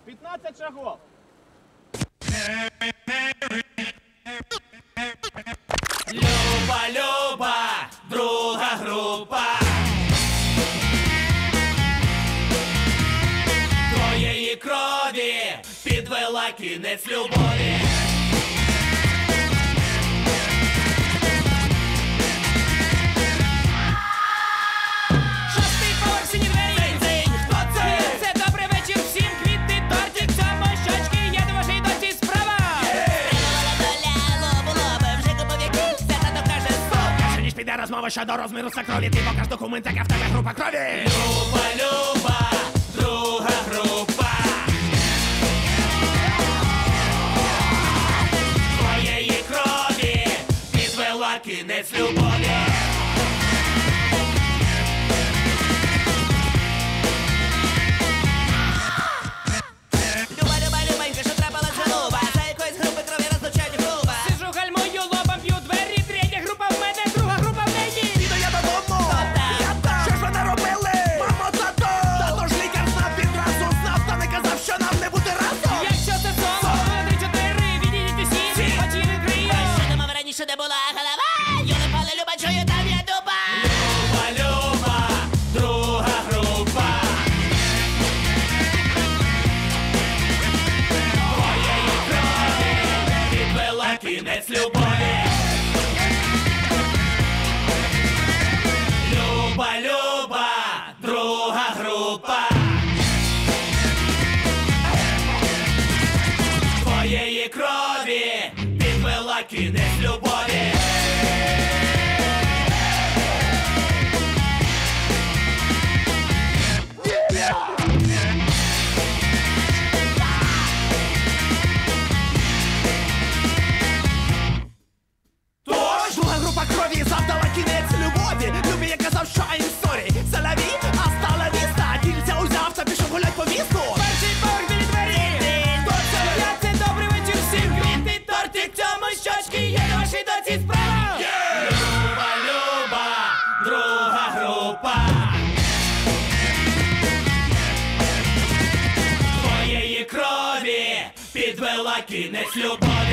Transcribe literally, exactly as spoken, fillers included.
п'ятнадцять шагов. Люба, Люба, друга група. Твоєї крові підвела кінець любові. Шостий поверх, сині двері. Дзинь-дзинь, хто це? Це добрий вечір всім, квіти, тортик, цьому щочки, я до вашої доці справа. Стримувала доля, лобу-лоби, вже купов'яки, все тато каже стоп. Перше ніж піде розмова щодо розміру крові, ти покаж документ, яка в тебе група крові. Люба, Люба, друга група. Твоєї крові підвела кінець любові. Люба, люба, любенька, що трапилась голуба, за якоїсь групи крові розлучають груба. Сижу, гальмую, лобом б'ю двері, третя група в мене, друга група в неї. Піду я додому, я там. Що ж ви наробили? Мамо, тато! Тато ж лікар знав, відразу знав, та не казав, що нам не бути разом. Якщо це сон, три, чотири, відійдіть усі, очі відкрию. Що думав раніше, де була голова? Юли пали, люба, чую, там є дуба. Люба, Люба, друга група. Твоєї крові підвела кінець любові. Люба, Люба, друга група. Твоєї крові підвела кінець любові. Тож друга група крові завдала кінець любові. Любі, я казав, що I'm sorry. Це la vie, hasta la vista. Кільця узяв та пішов гулять по місту. Перший поверх, білі двері. Хто це? Я це добрий вечір всім, квіти, тортик, цьому щочки, я до вашої доці справа. Люба, Люба, друга група. Твоєї крові підвела кінець любові.